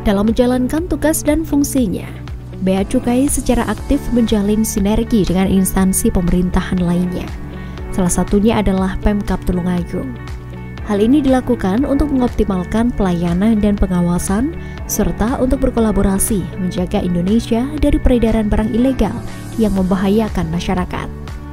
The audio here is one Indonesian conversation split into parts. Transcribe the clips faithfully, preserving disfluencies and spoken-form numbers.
Dalam menjalankan tugas dan fungsinya, Bea Cukai secara aktif menjalin sinergi dengan instansi pemerintahan lainnya. Salah satunya adalah Pemkab Tulungagung. Hal ini dilakukan untuk mengoptimalkan pelayanan dan pengawasan, serta untuk berkolaborasi menjaga Indonesia dari peredaran barang ilegal yang membahayakan masyarakat.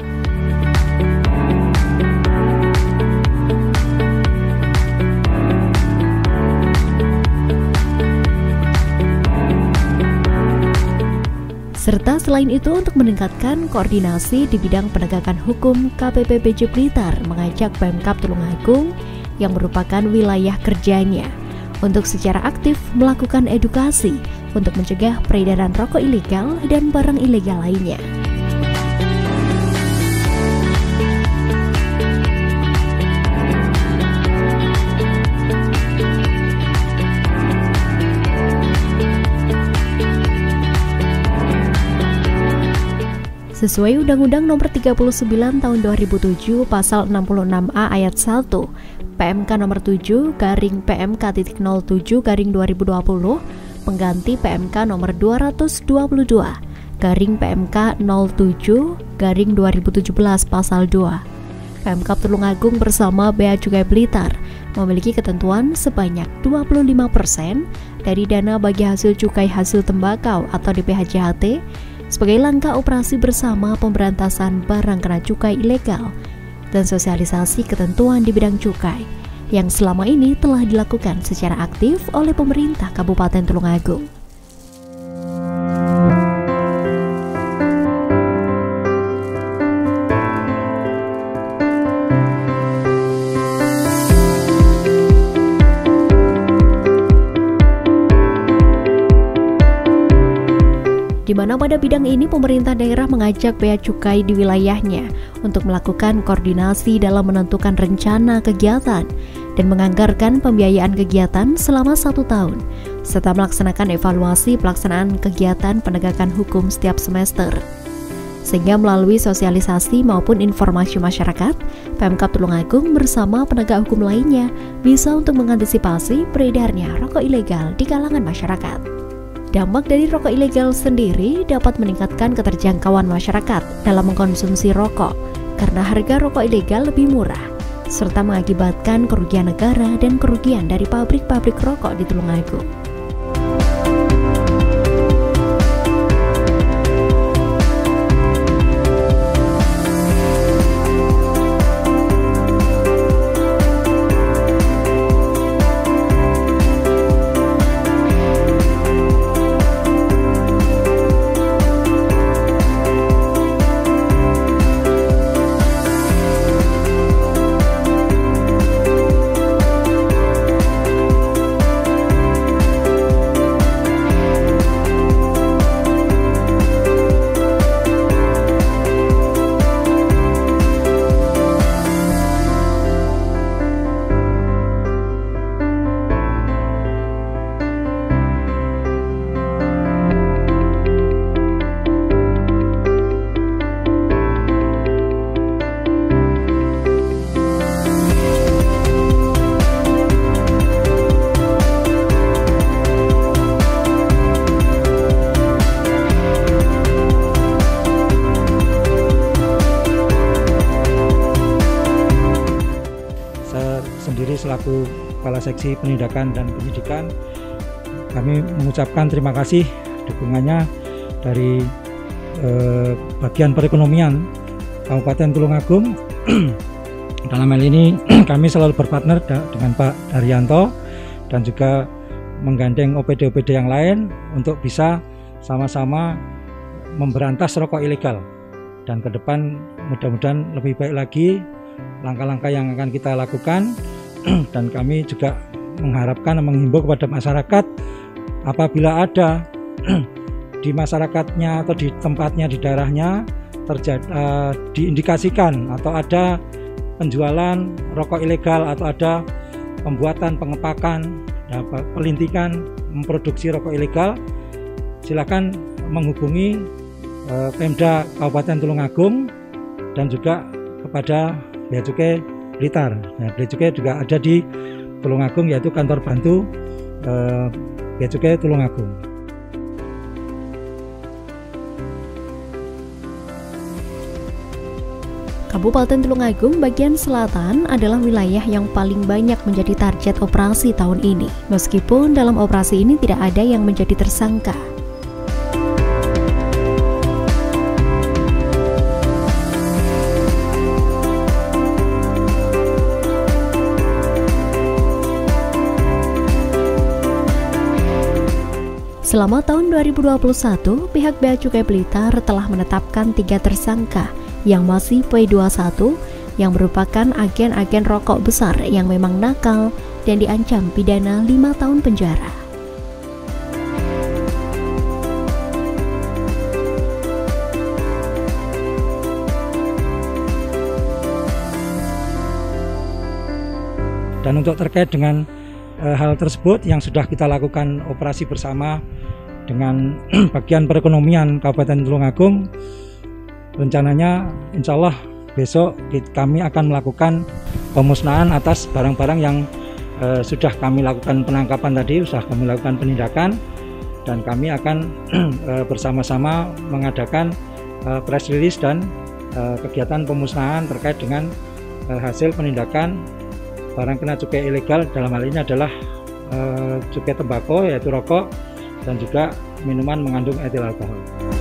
Serta selain itu untuk meningkatkan koordinasi di bidang penegakan hukum, K P P B J Blitar mengajak Pemkab Tulungagung yang merupakan wilayah kerjanya untuk secara aktif melakukan edukasi untuk mencegah peredaran rokok ilegal dan barang ilegal lainnya. Sesuai Undang-Undang Nomor tiga puluh sembilan Tahun dua ribu tujuh Pasal enam puluh enam A Ayat satu, P M K Nomor tujuh garing P M K nol tujuh garing dua ribu dua puluh pengganti P M K Nomor dua ratus dua puluh dua garing P M K nol tujuh garing dua ribu tujuh belas Pasal dua. Pemkab Tulungagung bersama Bea Cukai Blitar memiliki ketentuan sebanyak dua puluh lima persen dari dana bagi hasil cukai hasil tembakau atau D P H J H T sebagai langkah operasi bersama pemberantasan barang kena cukai ilegal dan sosialisasi ketentuan di bidang cukai yang selama ini telah dilakukan secara aktif oleh pemerintah Kabupaten Tulungagung. Di mana pada bidang ini pemerintah daerah mengajak Bea Cukai di wilayahnya untuk melakukan koordinasi dalam menentukan rencana kegiatan dan menganggarkan pembiayaan kegiatan selama satu tahun, serta melaksanakan evaluasi pelaksanaan kegiatan penegakan hukum setiap semester. Sehingga melalui sosialisasi maupun informasi masyarakat, Pemkab Tulungagung bersama penegak hukum lainnya bisa untuk mengantisipasi beredarnya rokok ilegal di kalangan masyarakat. Dampak dari rokok ilegal sendiri dapat meningkatkan keterjangkauan masyarakat dalam mengkonsumsi rokok karena harga rokok ilegal lebih murah, serta mengakibatkan kerugian negara dan kerugian dari pabrik-pabrik rokok di Tulungagung. Sendiri selaku Kepala Seksi Penindakan dan Penyidikan, kami mengucapkan terima kasih dukungannya dari eh, bagian perekonomian Kabupaten Tulungagung. Dalam hal ini kami selalu berpartner dengan Pak Daryanto dan juga menggandeng O P D O P D yang lain untuk bisa sama-sama memberantas rokok ilegal, dan ke depan mudah-mudahan lebih baik lagi langkah-langkah yang akan kita lakukan. Dan kami juga mengharapkan dan menghimbau kepada masyarakat, apabila ada di masyarakatnya atau di tempatnya, di daerahnya terjadi uh, diindikasikan atau ada penjualan rokok ilegal atau ada pembuatan, pengepakan, ya, pelintikan, memproduksi rokok ilegal, silakan menghubungi uh, Pemda Kabupaten Tulungagung dan juga kepada Bea Cukai Blitar. Nah, Bea Cukai juga ada di Tulungagung, yaitu kantor bantu eh, Bea Cukai Tulungagung. Kabupaten Tulungagung bagian selatan adalah wilayah yang paling banyak menjadi target operasi tahun ini. Meskipun dalam operasi ini tidak ada yang menjadi tersangka. Selama tahun dua ribu dua puluh satu, pihak Bea Cukai Blitar telah menetapkan tiga tersangka yang masih P dua puluh satu yang merupakan agen-agen rokok besar yang memang nakal dan diancam pidana lima tahun penjara. Dan untuk terkait dengan e, hal tersebut yang sudah kita lakukan operasi bersama dengan bagian perekonomian Kabupaten Tulungagung, rencananya insya Allah besok kami akan melakukan pemusnahan atas barang-barang yang eh, sudah kami lakukan penangkapan tadi, sudah kami lakukan penindakan, dan kami akan eh, bersama-sama mengadakan eh, press release dan eh, kegiatan pemusnahan terkait dengan eh, hasil penindakan barang kena cukai ilegal. Dalam hal ini adalah eh, cukai tembakau yaitu rokok dan juga minuman mengandung etil alkohol.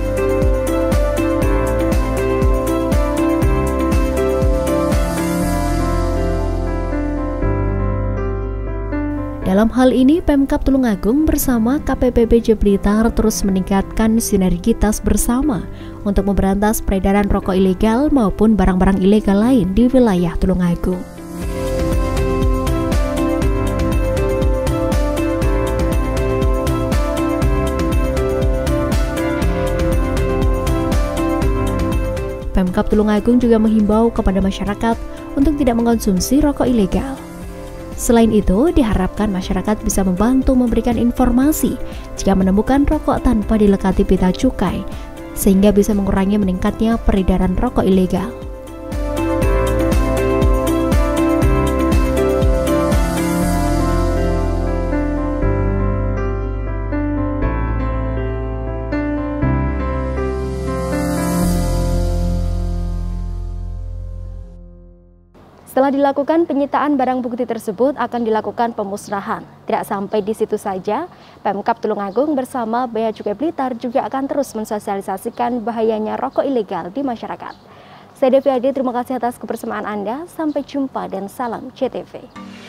Dalam hal ini, Pemkab Tulungagung bersama K P P B J Blitar terus meningkatkan sinergitas bersama untuk memberantas peredaran rokok ilegal maupun barang-barang ilegal lain di wilayah Tulungagung. Pemkab Tulungagung juga menghimbau kepada masyarakat untuk tidak mengkonsumsi rokok ilegal. Selain itu, diharapkan masyarakat bisa membantu memberikan informasi jika menemukan rokok tanpa dilekati pita cukai, sehingga bisa mengurangi meningkatnya peredaran rokok ilegal. Setelah dilakukan penyitaan barang bukti tersebut akan dilakukan pemusnahan. Tidak sampai di situ saja, Pemkab Tulungagung bersama Bea Cukai Blitar juga akan terus mensosialisasikan bahayanya rokok ilegal di masyarakat. Saya Devi Adi, terima kasih atas kebersamaan Anda. Sampai jumpa dan salam C T V.